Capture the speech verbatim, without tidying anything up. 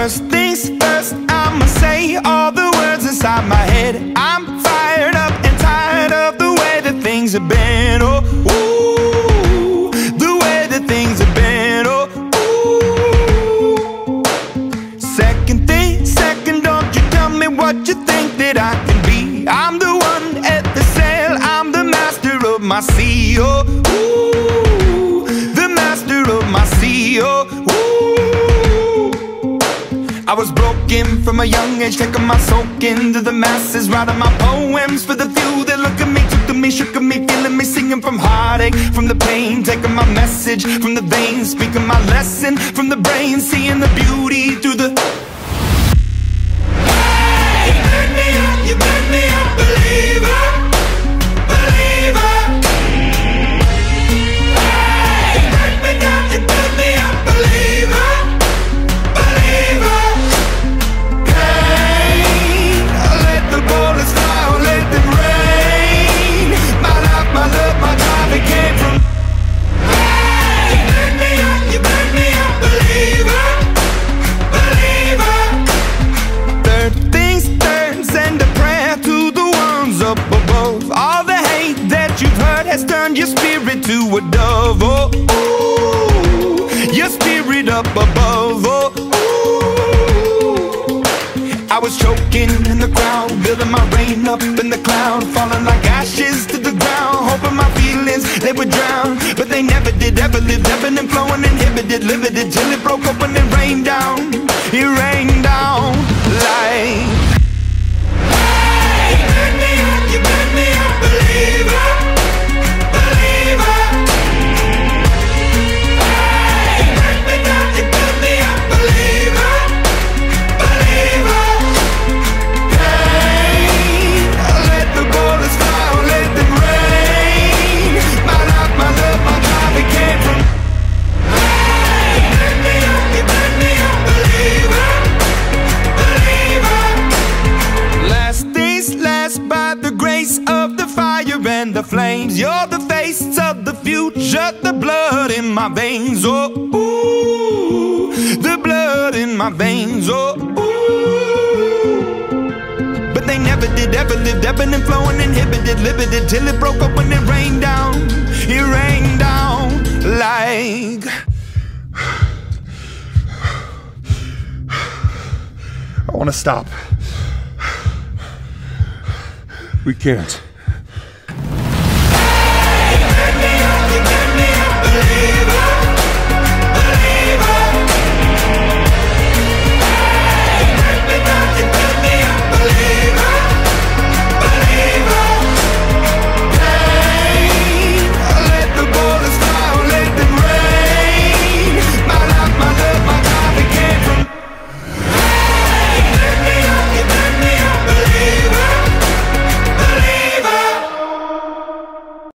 First things first, I'ma say all the words inside my head. I'm fired up and tired of the way that things have been. Oh, ooh, the way that things have been. Oh, ooh. Second thing, second, don't you tell me what you think that I can be. I'm the one at the sail, I'm the master of my sea. Oh, ooh, the master of my sea. Oh, ooh. I was broken from a young age, taking my soak into the masses, writing my poems for the few that look at me, took to me, shook at me, feeling me, singing from heartache, from the pain, taking my message from the veins, speaking my lesson from the brain, seeing the beauty through the... Hey, you burn me up, you burn me up, believer, believer. Hey, you burn me down, you burn me up, believer. Has turned your spirit to a dove. Oh, ooh, your spirit up above. Oh, ooh. I was choking in the crowd, building my rain up in the cloud, falling like ashes to the ground, hoping my feelings, they would drown. But they never did, ever lived, ebbing and flowing, inhibited, limited, till it broke open and rained down. It rained down like... Hey, you burn me up, you burn me up, believer. And the flames, you're the face of the future, the blood in my veins. Oh, ooh, the blood in my veins. Oh, ooh. But they never did, ever lived, ebbing and flowing, inhibited, limited, till it broke up when it rained down. It rained down like... I want to stop. We can't.